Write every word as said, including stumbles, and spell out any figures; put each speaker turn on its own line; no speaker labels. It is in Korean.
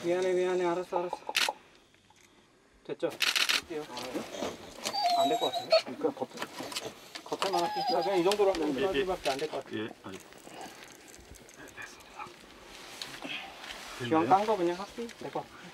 미안해 미안해 알았어 알았어. 됐죠? 할게요. 안 될 것 같아요. 그냥 겉에 겉에만 할게요. 그냥 이 정도로 하면
예, 예.
밖에 안 될 것 같아요.
예, 아니.
기왕 깐 거 그냥 할게요. 내 거.